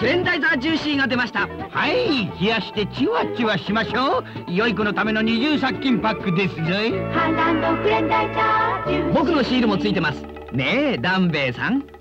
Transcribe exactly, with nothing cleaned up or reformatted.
グレンダイザージューシーが出ました。 はい、冷やしてチワチワしましょう。良い子のための二重殺菌パックですぞい。 ハーランドグレンダイザージューシー。 僕のシールもついてますねえ、ダンベイさん。